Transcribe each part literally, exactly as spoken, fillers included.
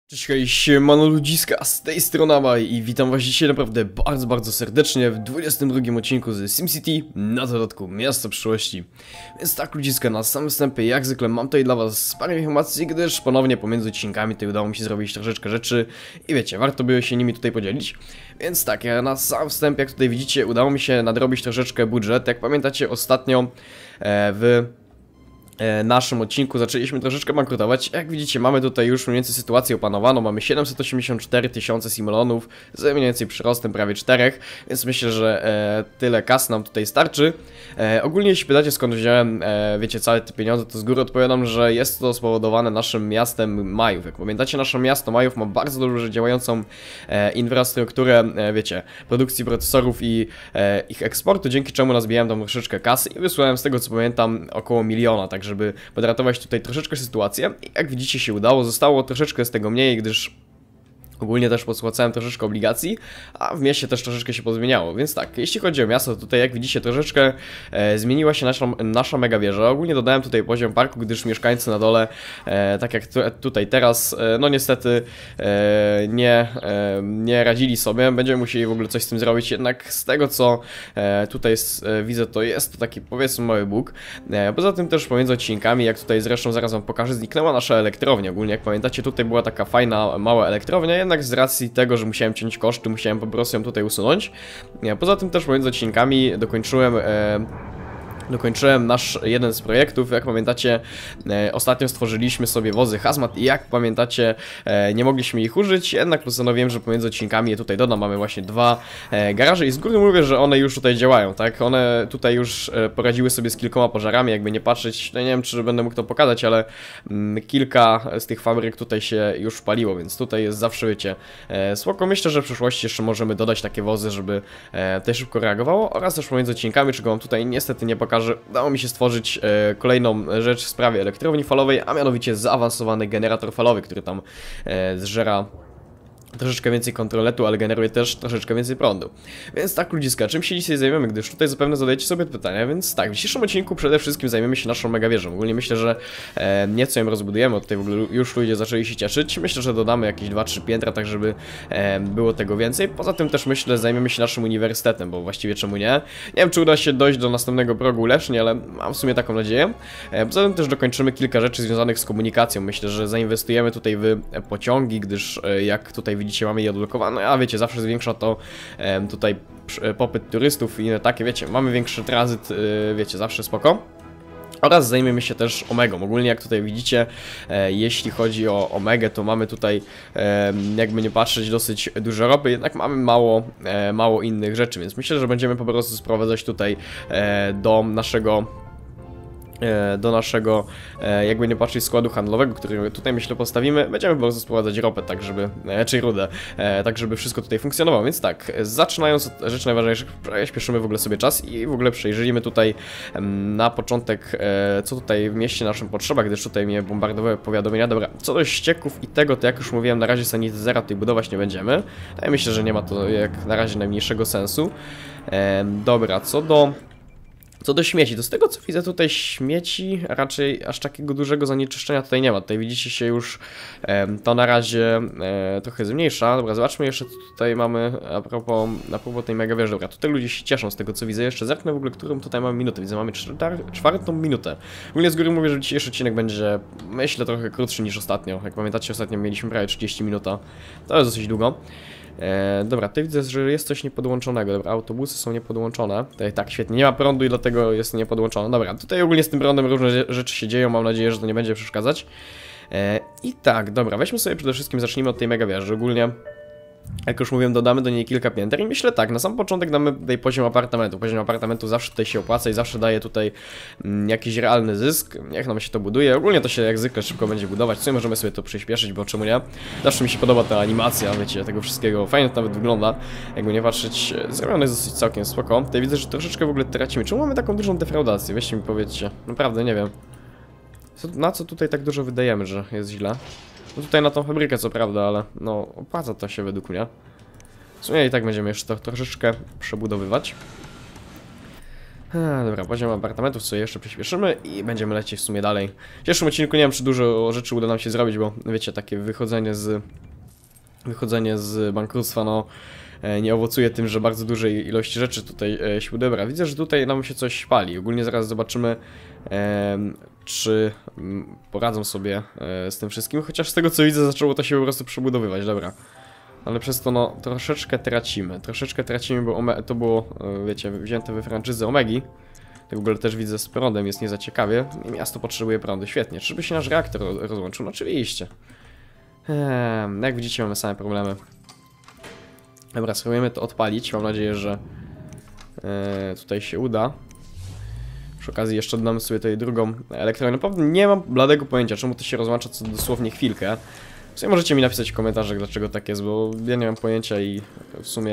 Cześć, hej, siemano ludziska, z tej strony Amaj i witam was dzisiaj naprawdę bardzo, bardzo serdecznie w dwudziestym drugim odcinku z SimCity na dodatku Miasto Przyszłości. Więc tak ludziska, na samym wstępie jak zwykle mam tutaj dla was parę informacji, gdyż ponownie pomiędzy odcinkami tutaj udało mi się zrobić troszeczkę rzeczy i wiecie, warto by się nimi tutaj podzielić. Więc tak, na samym wstępie, jak tutaj widzicie, udało mi się nadrobić troszeczkę budżet. Jak pamiętacie, ostatnio e, w naszym odcinku zaczęliśmy troszeczkę bankrutować. Jak widzicie, mamy tutaj już mniej więcej sytuację opanowaną. Mamy siedemset osiemdziesiąt cztery tysiące simulonów z mniej więcej przyrostem prawie czterech, więc myślę, że e, tyle kas nam tutaj starczy. E, ogólnie jeśli pytacie, skąd wziąłem, e, wiecie, całe te pieniądze, to z góry odpowiadam, że jest to spowodowane naszym miastem Majów. Jak pamiętacie, nasze miasto Majów ma bardzo dobrze działającą e, infrastrukturę, e, wiecie, produkcji procesorów i e, ich eksportu, dzięki czemu nazbijałem tam troszeczkę kasy i wysłałem, z tego co pamiętam, około miliona, także żeby podratować tutaj troszeczkę sytuację. I jak widzicie, się udało, zostało troszeczkę z tego mniej, gdyż ogólnie też pospłacałem troszeczkę obligacji, a w mieście też troszeczkę się pozmieniało, więc tak, jeśli chodzi o miasto, to tutaj jak widzicie troszeczkę e, zmieniła się nasza, nasza mega wieża. Ogólnie dodałem tutaj poziom parku, gdyż mieszkańcy na dole, e, tak jak tu, tutaj teraz, e, no niestety e, nie, e, nie radzili sobie, będziemy musieli w ogóle coś z tym zrobić, jednak z tego co e, tutaj e, widzę, to jest to taki powiedzmy mały bóg. E, poza tym też pomiędzy odcinkami, jak tutaj zresztą zaraz wam pokażę, zniknęła nasza elektrownia. Ogólnie jak pamiętacie, tutaj była taka fajna, mała elektrownia, jednak z racji tego, że musiałem ciąć koszty, musiałem po prostu ją tutaj usunąć. Poza tym też pomiędzy odcinkami dokończyłem e, Dokończyłem nasz jeden z projektów. Jak pamiętacie, e, ostatnio stworzyliśmy sobie wozy hazmat i jak pamiętacie, e, nie mogliśmy ich użyć, jednak postanowiłem, że pomiędzy odcinkami je tutaj dodam. Mamy właśnie dwa e, garaże i z góry mówię, że one już tutaj działają, tak? One tutaj już e, poradziły sobie z kilkoma pożarami, jakby nie patrzeć, no nie wiem, czy będę mógł to pokazać, ale mm, kilka z tych fabryk tutaj się już paliło, więc tutaj jest zawsze, wiecie, e, spoko. Myślę, że w przyszłości jeszcze możemy dodać takie wozy, żeby e, to szybko reagowało, oraz też pomiędzy odcinkami, czego wam tutaj niestety nie pokażę, że udało mi się stworzyć e, kolejną rzecz w sprawie elektrowni falowej, a mianowicie zaawansowany generator falowy, który tam e, zżera troszeczkę więcej kontroletu, ale generuje też troszeczkę więcej prądu. Więc tak ludziska, czym się dzisiaj zajmiemy, gdyż tutaj zapewne zadajecie sobie pytania, więc tak, w dzisiejszym odcinku przede wszystkim zajmiemy się naszą mega wieżą. Ogólnie myślę, że e, nieco ją rozbudujemy, tutaj w ogóle już ludzie zaczęli się cieszyć. Myślę, że dodamy jakieś dwa trzy piętra, tak żeby e, było tego więcej. Poza tym też myślę, zajmiemy się naszym uniwersytetem, bo właściwie czemu nie? Nie wiem, czy uda się dojść do następnego progu ulepszeń, ale mam w sumie taką nadzieję. E, poza tym też dokończymy kilka rzeczy związanych z komunikacją. Myślę, że zainwestujemy tutaj w pociągi, gdyż e, jak tutaj widzicie, mamy je odblokowane, a wiecie, zawsze zwiększa to e, tutaj e, popyt turystów i inne takie, wiecie, mamy większy tranzyt, e, wiecie, zawsze spoko. Oraz zajmiemy się też Omegą. Ogólnie jak tutaj widzicie, e, jeśli chodzi o Omegę, to mamy tutaj, e, jakby nie patrzeć, dosyć dużo ropy, jednak mamy mało, e, mało innych rzeczy, więc myślę, że będziemy po prostu sprowadzać tutaj e, do naszego do naszego, jakby nie patrzeć, składu handlowego, który tutaj myślę postawimy. Będziemy po prostu sprowadzać ropę, tak żeby, czy rudę, tak żeby wszystko tutaj funkcjonowało. Więc tak, zaczynając od rzeczy najważniejszych, śpieszymy w ogóle sobie czas i w ogóle przejrzyjmy tutaj na początek, co tutaj w mieście naszym potrzeba, gdyż tutaj mnie bombardowały powiadomienia. Dobra, co do ścieków i tego, to jak już mówiłem, na razie sanityzera tutaj budować nie będziemy. Ja myślę, że nie ma to jak na razie najmniejszego sensu. Dobra, co do Co do śmieci, to z tego co widzę tutaj śmieci, raczej aż takiego dużego zanieczyszczenia tutaj nie ma. Tutaj widzicie się już e, to na razie e, trochę zmniejsza. Dobra, zobaczmy jeszcze co tutaj mamy a propos, a propos tej mega wieży. Dobra, tutaj ludzie się cieszą z tego co widzę. Jeszcze zerknę w ogóle, którą tutaj mamy minutę. Widzę, mamy czwartą minutę. W ogóle z góry mówię, że dzisiejszy odcinek będzie, myślę, trochę krótszy niż ostatnio. Jak pamiętacie, ostatnio mieliśmy prawie trzydzieści minut. To jest dosyć długo. E, dobra, tutaj widzę, że jest coś niepodłączonego. Dobra, autobusy są niepodłączone. Tutaj, tak, świetnie, nie ma prądu i dlatego jest niepodłączone. Dobra, tutaj ogólnie z tym prądem różne rzeczy się dzieją, mam nadzieję, że to nie będzie przeszkadzać. E, I tak, dobra, weźmy sobie przede wszystkim, zacznijmy od tej mega wieży. Ogólnie, jak już mówiłem, dodamy do niej kilka pięter i myślę tak, na sam początek damy tutaj poziom apartamentu. Poziom apartamentu zawsze tutaj się opłaca i zawsze daje tutaj mm, jakiś realny zysk. Niech nam się to buduje. Ogólnie to się jak zwykle szybko będzie budować. W sumie możemy sobie to przyspieszyć, bo czemu nie? Zawsze mi się podoba ta animacja, wiecie, tego wszystkiego. Fajnie to nawet wygląda. Jakby nie patrzeć, zrobione jest dosyć całkiem spoko. Tutaj widzę, że troszeczkę w ogóle tracimy. Czemu mamy taką dużą defraudację? Weźcie mi powiedzcie. Naprawdę, nie wiem. Co, na co tutaj tak dużo wydajemy, że jest źle? No tutaj na tą fabrykę co prawda, ale no opłaca to się według mnie. W sumie i tak będziemy jeszcze to troszeczkę przebudowywać. A, dobra, poziom apartamentów sobie jeszcze przyspieszymy i będziemy lecieć w sumie dalej. W dzisiejszym odcinku nie wiem, czy dużo rzeczy uda nam się zrobić, bo wiecie, takie wychodzenie z... Wychodzenie z bankructwa, no... nie owocuje tym, że bardzo dużej ilości rzeczy tutaj e, się udebra. Widzę, że tutaj nam się coś pali. Ogólnie zaraz zobaczymy, e, czy m, poradzą sobie e, z tym wszystkim. Chociaż z tego co widzę, zaczęło to się po prostu przebudowywać. Dobra. Ale przez to no troszeczkę tracimy. Troszeczkę tracimy, bo Ome to było, e, wiecie, wzięte we franczyzy Omegi. Tak w ogóle też widzę z prądem, jest nie za ciekawie. I miasto potrzebuje prądu. Świetnie. Czyżby się nasz reaktor rozłączył? No oczywiście. E, jak widzicie, mamy same problemy. Dobra, spróbujemy to odpalić. Mam nadzieję, że e, tutaj się uda. Przy okazji jeszcze dodamy sobie tutaj drugą elektrownię. Naprawdę nie mam bladego pojęcia, czemu to się rozłącza co dosłownie chwilkę. W sumie możecie mi napisać w komentarzach, dlaczego tak jest, bo ja nie mam pojęcia i w sumie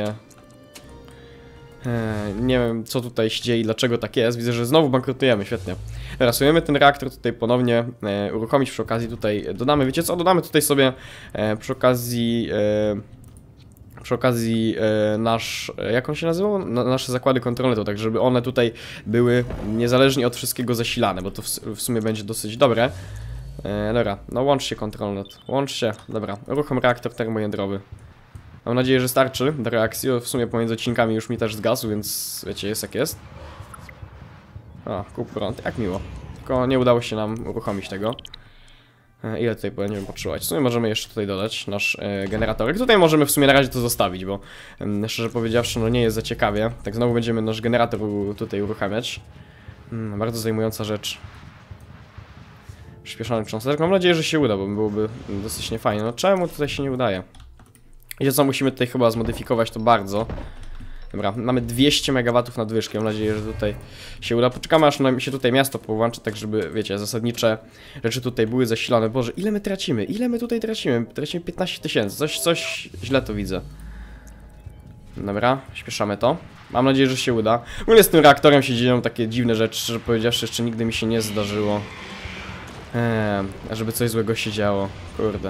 e, nie wiem, co tutaj się dzieje i dlaczego tak jest. Widzę, że znowu bankrutujemy, świetnie. Dobra, spróbujemy ten reaktor tutaj ponownie e, uruchomić. Przy okazji tutaj dodamy, wiecie co, dodamy tutaj sobie e, przy okazji... E, Przy okazji e, nasz, e, jak on się nazywał? Na, nasze zakłady kontrolne, to tak, żeby one tutaj były niezależnie od wszystkiego zasilane, bo to w, w sumie będzie dosyć dobre. E, dobra, no łącz się kontrolnet, łącz się, dobra, uruchom reaktor termojądrowy. Mam nadzieję, że starczy do reakcji, w sumie pomiędzy odcinkami już mi też zgasł, więc wiecie, jest jak jest. O, kup prąd, jak miło. Tylko nie udało się nam uruchomić tego. Ile tutaj będziemy potrzebować? W sumie możemy jeszcze tutaj dodać nasz e, generatorek. Tutaj możemy w sumie na razie to zostawić, bo e, szczerze powiedziawszy, no nie jest za ciekawie. Tak znowu będziemy nasz generator tutaj uruchamiać. Hmm, bardzo zajmująca rzecz. Przyspieszony cząstek. Mam nadzieję, że się uda, bo byłoby dosyć niefajnie. No czemu tutaj się nie udaje? Wiecie co, musimy tutaj chyba zmodyfikować to bardzo. Dobra, mamy dwieście megawatów nadwyżki, mam nadzieję, że tutaj się uda. Poczekamy, aż nam się tutaj miasto połączy, tak żeby, wiecie, zasadnicze rzeczy tutaj były zasilane. Boże, ile my tracimy? Ile my tutaj tracimy? Tracimy piętnaście tysięcy, coś, coś źle to widzę. Dobra, śpieszamy to. Mam nadzieję, że się uda. W ogóle z tym reaktorem się dzieją takie dziwne rzeczy, szczerze powiedziawszy, jeszcze nigdy mi się nie zdarzyło. Eee, żeby coś złego się działo, kurde.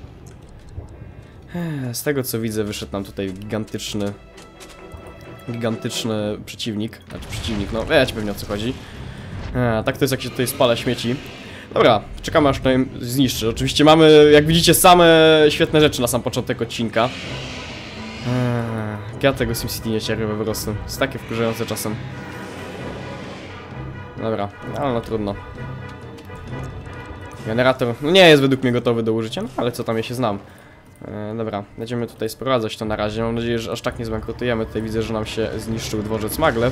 Eee, z tego co widzę, wyszedł nam tutaj gigantyczny... Gigantyczny przeciwnik, znaczy przeciwnik, no wiecie pewnie o co chodzi. A, tak to jest jak się tutaj spala śmieci. Dobra, czekamy aż to im zniszczy. Oczywiście mamy, jak widzicie, same świetne rzeczy na sam początek odcinka. Eee, ja tego SimCity nie cierpię po prostu. Jest takie wkurzające czasem. Dobra, ale no trudno. Generator no nie jest według mnie gotowy do użycia, no ale co tam, ja się znam. E, dobra, będziemy tutaj sprowadzać to na razie. Mam nadzieję, że aż tak nie zbankrutujemy. Tutaj widzę, że nam się zniszczył dworzec Maglev.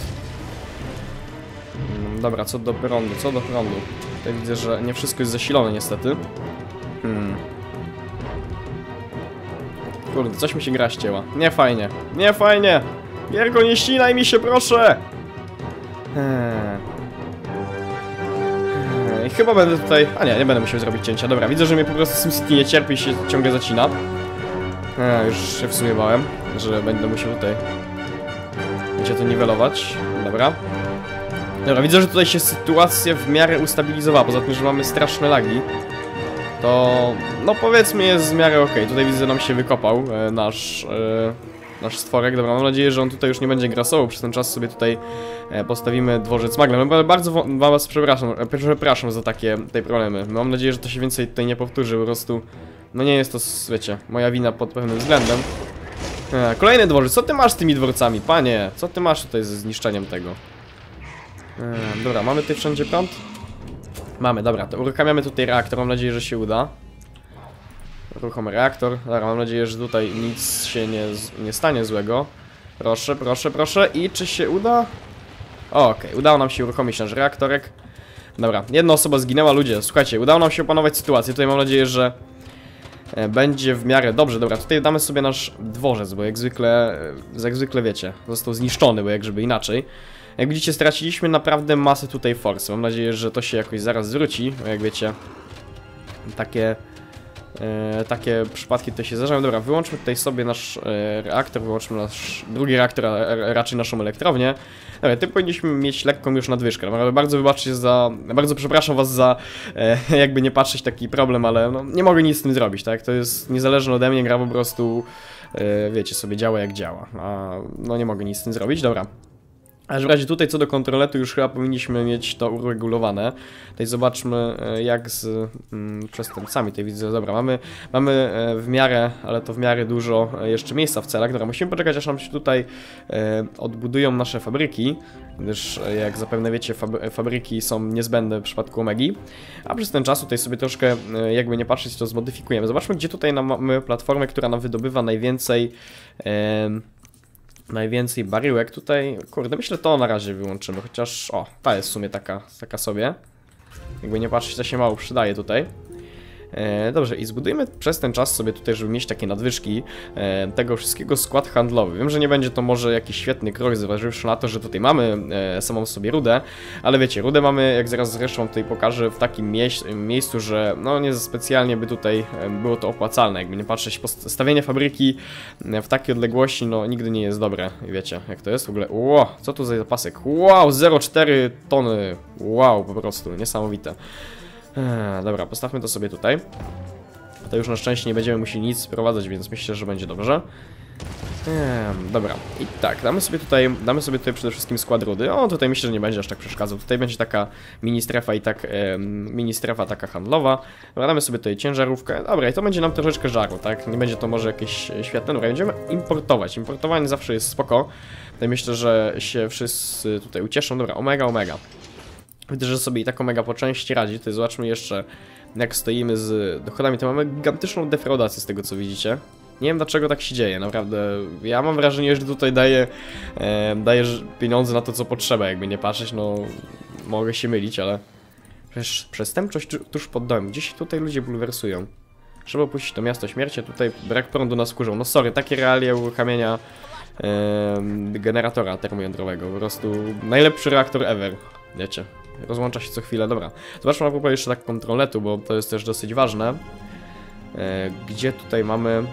Hmm, dobra, co do prądu, co do prądu. Tutaj widzę, że nie wszystko jest zasilone niestety. Hmm. Kurde, coś mi się gra ścięła. Nie fajnie, nie fajnie. Giergo, nie ścinaj mi się, proszę. Eee. I chyba będę tutaj... A nie, nie będę musiał zrobić cięcia. Dobra, widzę, że mnie po prostu SimCity nie cierpi i się ciągle zacina. A, już się w sumie bałem, że będę musiał tutaj... Wiecie, to niwelować. Dobra. Dobra, widzę, że tutaj się sytuacja w miarę ustabilizowała. Poza tym, że mamy straszne lagi. To... No powiedzmy jest w miarę okej. Tutaj widzę, że nam się wykopał e, nasz... E, nasz stworek. Dobra, mam nadzieję, że on tutaj już nie będzie grasował. Przez ten czas sobie tutaj e, postawimy dworzec Maglev. No, bardzo was przepraszam, e, przepraszam za takie te problemy. Mam nadzieję, że to się więcej tutaj nie powtórzy. Po prostu, no nie jest to, wiecie, moja wina pod pewnym względem. E, kolejny dworzec. Co ty masz z tymi dworcami, panie? Co ty masz tutaj ze zniszczeniem tego? E, dobra, mamy tutaj wszędzie prąd? Mamy, dobra, to uruchamiamy tutaj reaktor. Mam nadzieję, że się uda. Uruchom reaktor. Dobra, mam nadzieję, że tutaj nic się nie, nie stanie złego. Proszę, proszę, proszę. I czy się uda? Okej, okay. Udało nam się uruchomić nasz reaktorek. Dobra, jedna osoba zginęła, ludzie. Słuchajcie, udało nam się opanować sytuację. Tutaj mam nadzieję, że będzie w miarę dobrze. Dobra, tutaj damy sobie nasz dworzec, bo jak zwykle, jak zwykle wiecie, został zniszczony, bo jak żeby inaczej. Jak widzicie, straciliśmy naprawdę masę tutaj forsy. Mam nadzieję, że to się jakoś zaraz zwróci, bo jak wiecie, takie... E, takie przypadki tutaj się zdarzają. Dobra, wyłączmy tutaj sobie nasz e, reaktor, wyłączmy nasz drugi reaktor, a raczej naszą elektrownię. Dobra, ty powinniśmy mieć lekką już nadwyżkę. No, bardzo wybaczcie za... Bardzo przepraszam was za e, jakby nie patrzeć taki problem, ale no, nie mogę nic z tym zrobić, tak? To jest niezależne ode mnie, gra po prostu e, wiecie sobie, działa jak działa. A, no nie mogę nic z tym zrobić, dobra. A w razie tutaj co do kontroletu już chyba powinniśmy mieć to uregulowane. Tutaj zobaczmy jak z mm, przestępcami. Tutaj widzę, dobra, mamy, mamy w miarę, ale to w miarę dużo jeszcze miejsca w celach. Dobra, musimy poczekać aż nam się tutaj e, odbudują nasze fabryki, gdyż jak zapewne wiecie fabryki są niezbędne w przypadku Omegi. A przez ten czas tutaj sobie troszkę e, jakby nie patrzeć to zmodyfikujemy. Zobaczmy gdzie tutaj nam, mamy platformę, która nam wydobywa najwięcej e, Najwięcej baryłek tutaj, kurde, myślę to na razie wyłączymy, chociaż, o, ta jest w sumie taka, taka sobie. Jakby nie patrzeć, to się mało przydaje tutaj. E, dobrze, i zbudujemy przez ten czas sobie tutaj, żeby mieć takie nadwyżki e, tego wszystkiego skład handlowy. Wiem, że nie będzie to może jakiś świetny krok, zważywszy na to, że tutaj mamy e, samą sobie rudę, ale wiecie, rudę mamy, jak zaraz zresztą tutaj pokażę, w takim mieś miejscu, że no nie specjalnie by tutaj e, było to opłacalne, jakby nie patrzeć, stawienie fabryki w takiej odległości, no nigdy nie jest dobre, wiecie, jak to jest w ogóle. Ło, co tu za zapasek? Wow, zero przecinek cztery tony, wow, po prostu, niesamowite. Eee, dobra, postawmy to sobie tutaj. To już na szczęście nie będziemy musieli nic sprowadzać, więc myślę, że będzie dobrze. Eee, dobra, i tak, damy sobie tutaj, damy sobie tutaj przede wszystkim skład rudy. O, tutaj myślę, że nie będzie aż tak przeszkadzał. Tutaj będzie taka mini strefa i tak, e, mini strefa taka handlowa. Dobra, damy sobie tutaj ciężarówkę. Dobra, i to będzie nam troszeczkę żaru, tak? Nie będzie to może jakieś świetne. Dobra, będziemy importować. Importowanie zawsze jest spoko. Tutaj myślę, że się wszyscy tutaj ucieszą. Dobra, omega, omega. Widzę, że sobie i tak omega po części radzi. Tutaj zobaczmy jeszcze, jak stoimy z dochodami. To mamy gigantyczną defraudację z tego, co widzicie. Nie wiem, dlaczego tak się dzieje, naprawdę. Ja mam wrażenie, że tutaj daję, e, daję pieniądze na to, co potrzeba, jakby nie patrzeć. No, mogę się mylić, ale przecież przestępczość tuż pod domem. Gdzieś tutaj ludzie bulwersują. Trzeba opuścić to miasto śmierci, tutaj brak prądu nas kurzą. No sorry, takie realia uruchamiania e, generatora termojądrowego. Po prostu najlepszy reaktor ever, wiecie. Rozłącza się co chwilę, dobra. Zobaczmy na propos jeszcze tak kontroletu, bo to jest też dosyć ważne. E, gdzie tutaj mamy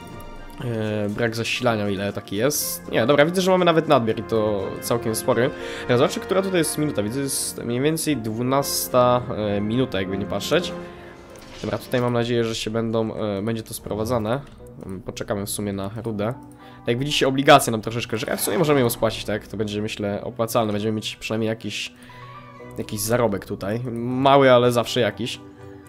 e, brak zasilania, o ile taki jest. Nie, dobra, widzę, że mamy nawet nadmiar i to całkiem spory. Ja zobaczę, która tutaj jest minuta. Widzę, że jest mniej więcej dwunasta e, minuta, jakby nie patrzeć. Dobra, tutaj mam nadzieję, że się będą, e, będzie to sprowadzane. Poczekamy w sumie na rudę. Jak widzicie, obligacje nam troszeczkę żre. W sumie możemy ją spłacić, tak? To będzie, myślę, opłacalne. Będziemy mieć przynajmniej jakiś Jakiś zarobek tutaj. Mały, ale zawsze jakiś.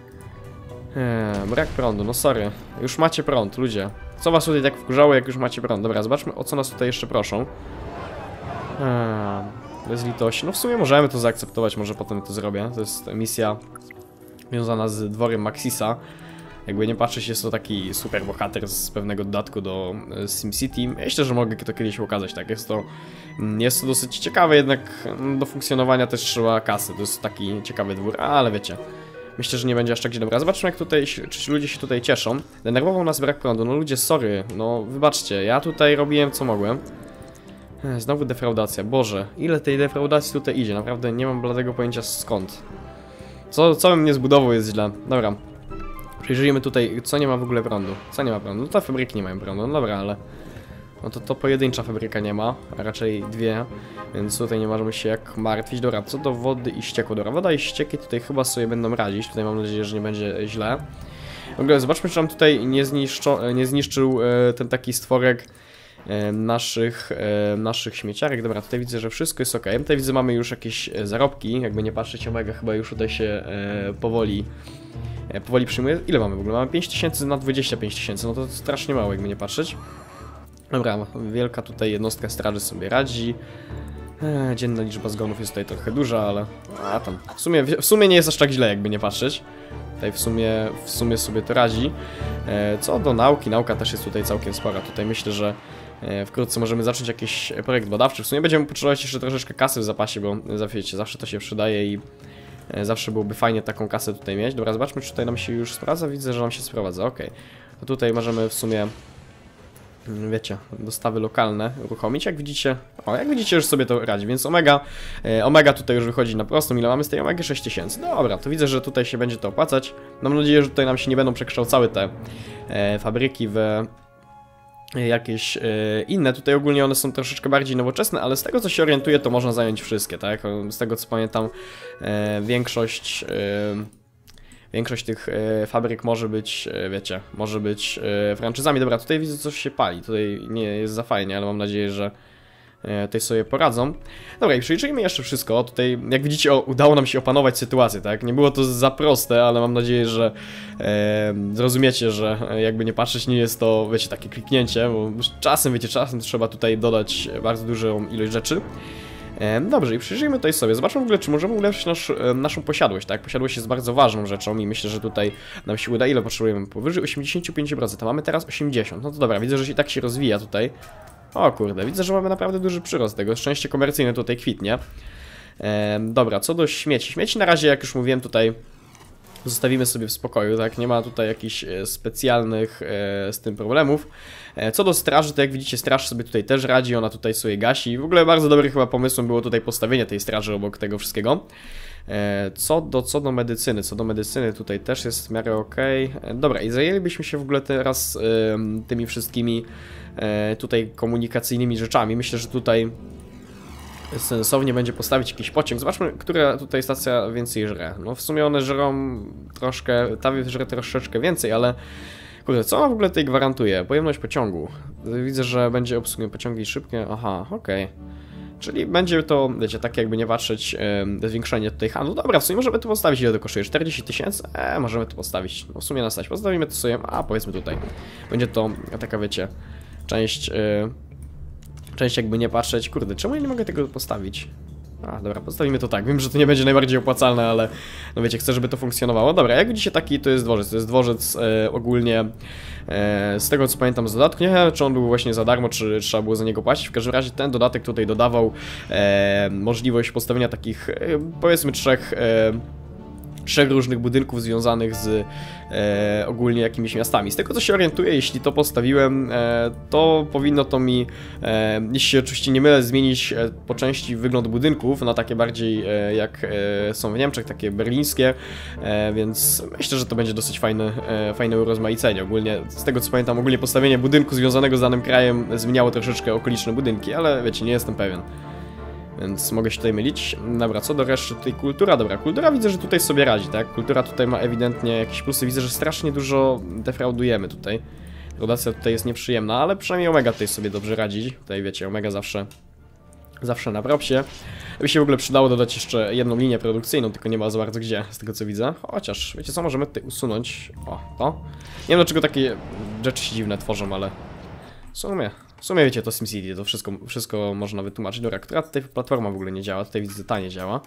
Eee, brak prądu, no sorry. Już macie prąd, ludzie. Co was tutaj tak wkurzało, jak już macie prąd? Dobra, zobaczmy, o co nas tutaj jeszcze proszą. Eee, bez litości. No w sumie możemy to zaakceptować, może potem to zrobię. To jest misja związana z dworem Maxisa. Jakby nie patrzeć, jest to taki super bohater z pewnego dodatku do SimCity. Myślę, że mogę to kiedyś pokazać, tak? Jest to, jest to dosyć ciekawe, jednak do funkcjonowania też trzeba kasy. To jest taki ciekawy dwór, ale wiecie. Myślę, że nie będzie aż tak źle. Dobra, zobaczmy jak tutaj, czy ludzie się tutaj cieszą. Denerwował nas brak prądu. No ludzie, sorry, no wybaczcie, ja tutaj robiłem co mogłem. Znowu defraudacja, Boże, ile tej defraudacji tutaj idzie? Naprawdę nie mam bladego pojęcia skąd. Co, co bym nie zbudował jest źle. Dobra. Przyjrzyjmy tutaj, co nie ma w ogóle prądu. Co nie ma prądu? No te fabryki nie mają prądu, no dobra, ale... No to, to pojedyncza fabryka nie ma, a raczej dwie, więc tutaj nie możemy się jak martwić. Dobra, co do wody i ścieku. Dobra, woda i ścieki tutaj chyba sobie będą radzić. Tutaj mam nadzieję, że nie będzie źle. W ogóle zobaczmy, czy nam tutaj nie, zniszczo, nie zniszczył e, ten taki stworek e, naszych, e, naszych śmieciarek. Dobra, tutaj widzę, że wszystko jest ok. Tutaj widzę, mamy już jakieś zarobki. Jakby nie patrzeć, omega chyba już tutaj się e, powoli... Powoli przyjmuję. Ile mamy w ogóle? Mamy pięć tysięcy na dwadzieścia pięć tysięcy, no to strasznie mało, jakby nie patrzeć. Dobra, wielka tutaj jednostka straży sobie radzi. Eee, dzienna liczba zgonów jest tutaj trochę duża, ale... A tam, w sumie, w sumie nie jest aż tak źle, jakby nie patrzeć. Tutaj w sumie, w sumie sobie to radzi. Eee, co do nauki, nauka też jest tutaj całkiem spora. Tutaj myślę, że e, wkrótce możemy zacząć jakiś projekt badawczy. W sumie będziemy potrzebować jeszcze troszeczkę kasy w zapasie, bo wiecie, zawsze to się przydaje i... Zawsze byłoby fajnie taką kasę tutaj mieć. Dobra, zobaczmy, czy tutaj nam się już sprowadza. Widzę, że nam się sprowadza, ok. To tutaj możemy w sumie, wiecie, dostawy lokalne uruchomić. Jak widzicie, o, jak widzicie, już sobie to radzi, więc Omega, e, Omega tutaj już wychodzi na prostą. Ile mamy z tej Omegi? sześć tysięcy. Dobra, to widzę, że tutaj się będzie to opłacać. Mam nadzieję, że tutaj nam się nie będą przekształcały te e, fabryki w... jakieś e, inne. Tutaj ogólnie one są troszeczkę bardziej nowoczesne, ale z tego co się orientuję, to można zająć wszystkie, tak? Z tego co pamiętam, e, większość e, większość tych e, fabryk może być, e, wiecie, może być e, franczyzami. Dobra, tutaj widzę, coś się pali. Tutaj nie jest za fajnie, ale mam nadzieję, że tutaj sobie poradzą. Dobra, i przejrzyjmy jeszcze wszystko. Tutaj, jak widzicie, o, udało nam się opanować sytuację, tak? Nie było to za proste, ale mam nadzieję, że e, zrozumiecie, że jakby nie patrzeć, nie jest to, wiecie, takie kliknięcie, bo czasem, wiecie, czasem trzeba tutaj dodać bardzo dużą ilość rzeczy. E, dobrze, i przyjrzyjmy tutaj sobie. Zobaczmy w ogóle, czy możemy ulepszyć nasz, e, naszą posiadłość, tak? Posiadłość jest bardzo ważną rzeczą i myślę, że tutaj nam się uda. Ile potrzebujemy? Powyżej osiemdziesiąt pięć procent, a mamy teraz osiemdziesiąt. No to dobra, widzę, że się tak się rozwija tutaj. O kurde, widzę, że mamy naprawdę duży przyrost tego. Szczęście komercyjne tutaj kwitnie. E, dobra, co do śmieci. Śmieci na razie, jak już mówiłem, tutaj zostawimy sobie w spokoju, tak? Nie ma tutaj jakichś e, specjalnych e, z tym problemów. E, co do straży, to jak widzicie, straż sobie tutaj też radzi, ona tutaj sobie gasi. W ogóle bardzo dobrym chyba pomysłem było tutaj postawienie tej straży obok tego wszystkiego. E, co do, co do medycyny, co do medycyny tutaj też jest w miarę okej. E, dobra, i zajęlibyśmy się w ogóle teraz e, tymi wszystkimi e, tutaj komunikacyjnymi rzeczami. Myślę, że tutaj sensownie będzie postawić jakiś pociąg. Zobaczmy, która tutaj stacja więcej żre. No w sumie one żrą troszkę, ta żre troszeczkę więcej, ale kurde, co ona w ogóle tutaj gwarantuje? Pojemność pociągu. Widzę, że będzie obsługiwał pociągi szybkie. Aha, okej. Okay. Czyli będzie to, wiecie, tak jakby nie patrzeć, yy, zwiększenie tutaj handlu. Dobra, w sumie możemy tu postawić, ile to kosztuje? czterdzieści tysięcy? Eee, możemy to postawić. No w sumie na stać. Postawimy to sobie, a powiedzmy tutaj. Będzie to taka, wiecie, część... Yy, Część jakby nie patrzeć, kurde, czemu ja nie mogę tego postawić? A, dobra, postawimy to tak, wiem, że to nie będzie najbardziej opłacalne, ale no wiecie, chcę, żeby to funkcjonowało. Dobra, jak widzicie, taki to jest dworzec, to jest dworzec e, ogólnie e, z tego, co pamiętam z dodatku, nie wiem, czy on był właśnie za darmo, czy trzeba było za niego płacić, w każdym razie ten dodatek tutaj dodawał e, możliwość postawienia takich, e, powiedzmy, trzech e, trzech różnych budynków związanych z e, ogólnie jakimiś miastami. Z tego, co się orientuję, jeśli to postawiłem, e, to powinno to mi, e, jeśli się oczywiście nie mylę, zmienić e, po części wygląd budynków na takie bardziej e, jak e, są w Niemczech, takie berlińskie, e, więc myślę, że to będzie dosyć fajne, e, fajne urozmaicenie. Ogólnie, z tego co pamiętam, ogólnie postawienie budynku związanego z danym krajem zmieniało troszeczkę okoliczne budynki, ale wiecie, nie jestem pewien. Więc mogę się tutaj mylić. Dobra, co do reszty tutaj kultura, dobra, kultura widzę, że tutaj sobie radzi, tak? Kultura tutaj ma ewidentnie jakieś plusy, widzę, że strasznie dużo defraudujemy tutaj. Rodacja tutaj jest nieprzyjemna, ale przynajmniej Omega tutaj sobie dobrze radzi. Tutaj wiecie, Omega zawsze, zawsze na propsie. By się w ogóle przydało dodać jeszcze jedną linię produkcyjną, tylko nie ma za bardzo gdzie, z tego co widzę. Chociaż, wiecie co, możemy tutaj usunąć, o, to. Nie wiem, dlaczego takie rzeczy się dziwne tworzą, ale w sumie... W sumie wiecie, to SimCity, to wszystko, wszystko można wytłumaczyć. Dobra, która tutaj platforma w ogóle nie działa? Tutaj widzę, ta nie działa.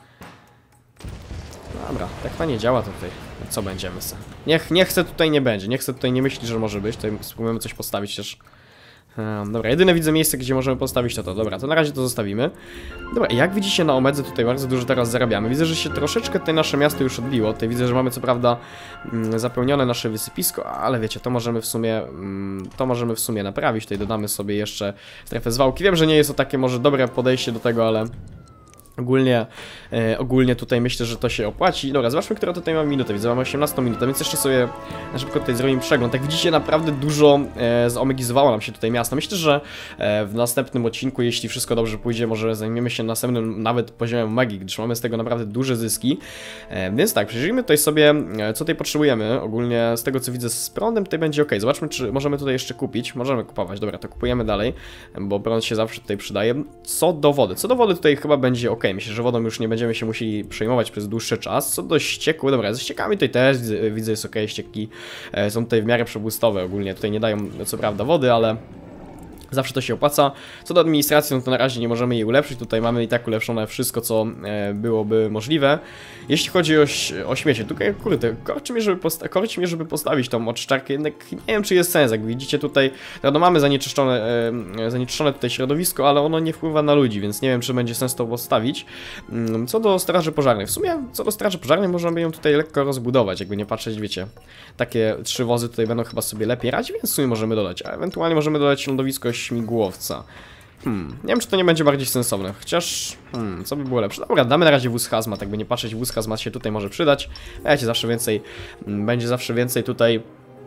Dobra, tak ta nie działa, to tutaj co będziemy sobie? Niech, nie chcę tutaj nie będzie, nie chcę tutaj nie myśli, że może być. Tutaj spróbujemy coś postawić też. Um, dobra, jedyne widzę miejsce, gdzie możemy postawić to to. Dobra, to na razie to zostawimy. Dobra, jak widzicie na Omedze tutaj bardzo dużo teraz zarabiamy. Widzę, że się troszeczkę tutaj nasze miasto już odbiło. Tutaj widzę, że mamy co prawda mm, zapełnione nasze wysypisko, ale wiecie, to możemy w sumie mm, to możemy w sumie naprawić. Tutaj dodamy sobie jeszcze strefę zwałki. Wiem, że nie jest to takie może dobre podejście do tego, ale... Ogólnie, e, ogólnie tutaj myślę, że to się opłaci. Dobra, zobaczmy, która tutaj mamy minutę. Widzę, mamy osiemnastą minutę, więc jeszcze sobie na szybko tutaj zrobimy przegląd. Jak widzicie, naprawdę dużo e, zomegizowało nam się tutaj miasto. Myślę, że e, w następnym odcinku, jeśli wszystko dobrze pójdzie, może zajmiemy się następnym nawet poziomem magii, gdyż mamy z tego naprawdę duże zyski. E, więc tak, przejrzyjmy tutaj sobie, e, co tutaj potrzebujemy. Ogólnie z tego, co widzę z prądem, tutaj będzie ok. Zobaczmy, czy możemy tutaj jeszcze kupić. Możemy kupować, dobra, to kupujemy dalej, bo prąd się zawsze tutaj przydaje. Co do wody, co do wody tutaj chyba będzie ok. Myślę, że wodą już nie będziemy się musieli przejmować przez dłuższy czas. Co do ścieku, dobra, ze ściekami tutaj też widzę, widzę jest ok, ścieki e, są tutaj w miarę przepustowe ogólnie. Tutaj nie dają co prawda wody, ale zawsze to się opłaca. Co do administracji, no to na razie nie możemy jej ulepszyć. Tutaj mamy i tak ulepszone wszystko, co e, byłoby możliwe. Jeśli chodzi o, o śmiecie, tutaj kurde, korci mnie, żeby, posta korci mnie, żeby postawić tą odczarkę, jednak nie wiem, czy jest sens. Jak widzicie tutaj, no mamy zanieczyszczone, e, zanieczyszczone tutaj środowisko, ale ono nie wpływa na ludzi, więc nie wiem, czy będzie sens to postawić. Co do straży pożarnej, w sumie co do straży pożarnej możemy ją tutaj lekko rozbudować, jakby nie patrzeć, wiecie. Takie trzy wozy tutaj będą chyba sobie lepiej radzić, więc w sumie możemy dodać, a ewentualnie możemy dodać lądowisko śmigłowca. Hmm, nie wiem, czy to nie będzie bardziej sensowne, chociaż... Hmm, co by było lepsze? Dobra, damy na razie wóz hazmat, jakby nie patrzeć, wóz hazmat się tutaj może przydać. Wiecie, zawsze więcej... Będzie zawsze więcej tutaj...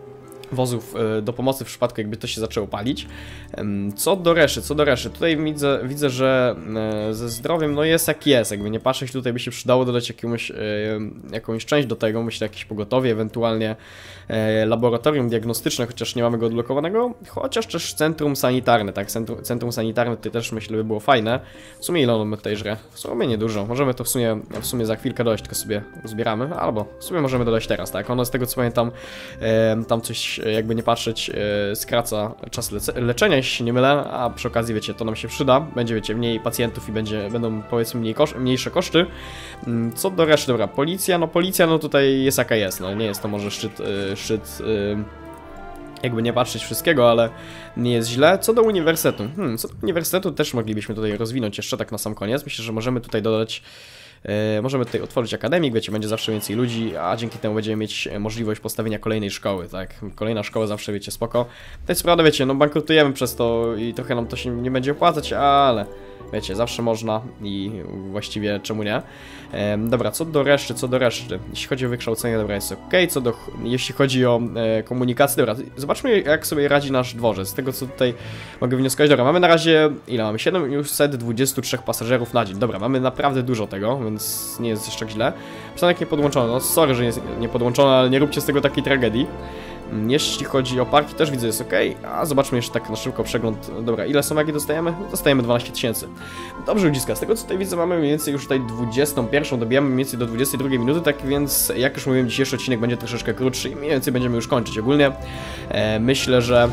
wozów do pomocy w przypadku, jakby to się zaczęło palić. Co do reszty, co do reszty, tutaj widzę, widzę, że ze zdrowiem no jest jak jest, jakby nie patrzeć, tutaj by się przydało dodać jakąś, jakąś część do tego, myślę jakieś pogotowie, ewentualnie laboratorium diagnostyczne, chociaż nie mamy go odblokowanego, chociaż też centrum sanitarne, tak, centrum, centrum sanitarne tutaj też myślę by było fajne. W sumie ile on my tutaj żre? W sumie niedużo, możemy to w sumie, w sumie za chwilkę dojść, tylko sobie zbieramy, albo w sumie możemy dodać teraz, tak, ono z tego co pamiętam, tam coś jakby nie patrzeć, yy, skraca czas le leczenia, jeśli się nie mylę, a przy okazji, wiecie, to nam się przyda, będzie, wiecie, mniej pacjentów i będzie, będą, powiedzmy, mniej kosz mniejsze koszty. Yy, co do reszty, dobra, policja, no policja, no tutaj jest jaka jest, no nie jest to może szczyt, yy, szczyt, yy, jakby nie patrzeć wszystkiego, ale nie jest źle. Co do uniwersytetu, hmm, co do uniwersytetu też moglibyśmy tutaj rozwinąć jeszcze tak na sam koniec, myślę, że możemy tutaj dodać. Yy, możemy tutaj otworzyć akademik, wiecie, będzie zawsze więcej ludzi, a dzięki temu będziemy mieć możliwość postawienia kolejnej szkoły, tak? Kolejna szkoła zawsze, wiecie, spoko. To jest prawda, wiecie, no bankrutujemy przez to i trochę nam to się nie będzie opłacać, ale wiecie, zawsze można i właściwie czemu nie. E, dobra, co do reszty, co do reszty. Jeśli chodzi o wykształcenie, dobra, jest ok. Co do, jeśli chodzi o e, komunikację, dobra, zobaczmy jak sobie radzi nasz dworzec. Z tego co tutaj mogę wnioskować, dobra, mamy na razie, ile mamy? siedemset dwadzieścia trzy pasażerów na dzień. Dobra, mamy naprawdę dużo tego, więc nie jest jeszcze źle. Przystanek nie podłączony, no sorry, że jest nie podłączony, ale nie róbcie z tego takiej tragedii. Jeśli chodzi o parki, też widzę, jest ok. A zobaczmy jeszcze tak na szybko przegląd. Dobra, ile są, jakie dostajemy? Dostajemy dwanaście tysięcy. Dobrze, ludziska, z tego co tutaj widzę, mamy mniej więcej już tutaj dwudziestą pierwszą, dobijamy mniej więcej do dwudziestej drugiej minuty, tak więc, jak już mówiłem, dzisiejszy odcinek będzie troszeczkę krótszy i mniej więcej będziemy już kończyć. Ogólnie e, myślę, że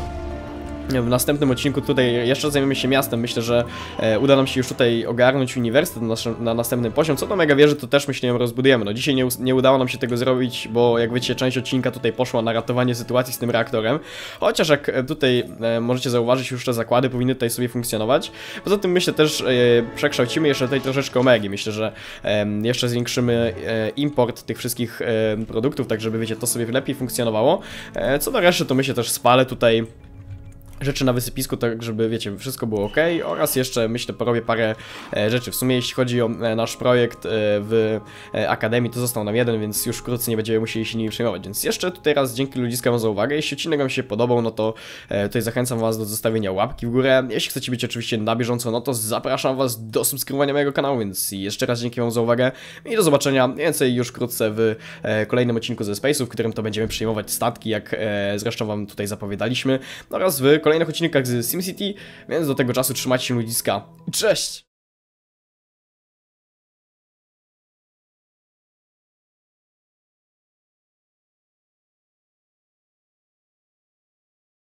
w następnym odcinku tutaj jeszcze zajmiemy się miastem. Myślę, że e, uda nam się już tutaj ogarnąć uniwersytet na, na następny poziom. Co do mega wieży, to też myślę ją rozbudujemy. No dzisiaj nie, nie udało nam się tego zrobić, bo jak wiecie, część odcinka tutaj poszła na ratowanie sytuacji z tym reaktorem. Chociaż jak tutaj e, możecie zauważyć, już te zakłady powinny tutaj sobie funkcjonować. Poza tym myślę też e, przekształcimy jeszcze tutaj troszeczkę omegi. Myślę, że e, jeszcze zwiększymy e, import tych wszystkich e, produktów, tak żeby wiecie, to sobie lepiej funkcjonowało. E, co do reszty, to myślę też spalę tutaj rzeczy na wysypisku, tak żeby, wiecie, wszystko było ok, oraz jeszcze, myślę, porobię parę e, rzeczy. W sumie, jeśli chodzi o e, nasz projekt e, w e, Akademii, to został nam jeden, więc już wkrótce nie będziemy musieli się nim przejmować. Więc jeszcze tutaj raz dzięki ludziskom za uwagę. Jeśli odcinek wam się podobał, no to e, tutaj zachęcam was do zostawienia łapki w górę. Jeśli chcecie być oczywiście na bieżąco, no to zapraszam was do subskrybowania mojego kanału, więc jeszcze raz dzięki wam za uwagę i do zobaczenia więcej już wkrótce w e, kolejnym odcinku ze Space'u, w którym to będziemy przejmować statki, jak e, zresztą wam tutaj zapowiadaliśmy, oraz w kolejnych odcinkach z SimCity, więc do tego czasu trzymajcie się, ludziska. Cześć!